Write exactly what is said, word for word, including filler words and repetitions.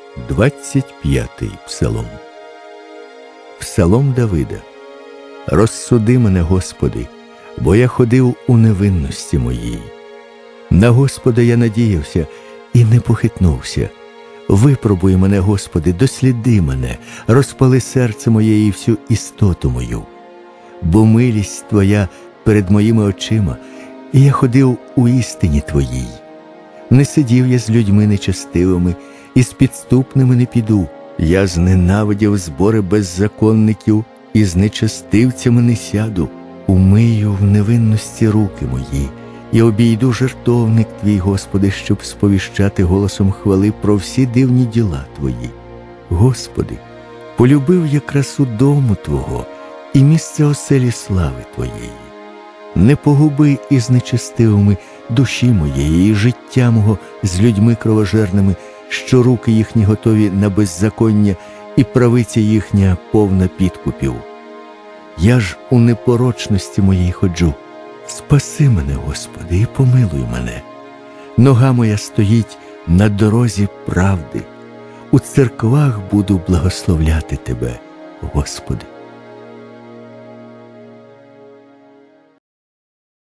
Двадцять п'ятий псалом. Псалом Давида. Розсуди мене, Господи, бо я ходив у невинності моїй. На Господа я надіявся і не похитнувся. Випробуй мене, Господи, досліди мене, розпали серце моє і всю істоту мою. Бо милість Твоя перед моїми очима, і я ходив у істині Твоїй. Не сидів я з людьми нечестивими, і з підступними не піду. Я зненавидів збори беззаконників, і з нечестивцями не сяду. Умию в невинності руки мої, і обійду жертовник Твій, Господи, щоб сповіщати голосом хвали про всі дивні діла Твої. Господи, полюбив я красу дому Твого і місце оселі слави Твоєї. Не погуби із нечестивими душі моєї і життя мого з людьми кровожерними, що руки їхні готові на беззаконня і правиця їхня повна підкупів. Я ж у непорочності моїй ходжу. Спаси мене, Господи, і помилуй мене. Нога моя стоїть на дорозі правди. У церквах буду благословляти Тебе, Господи.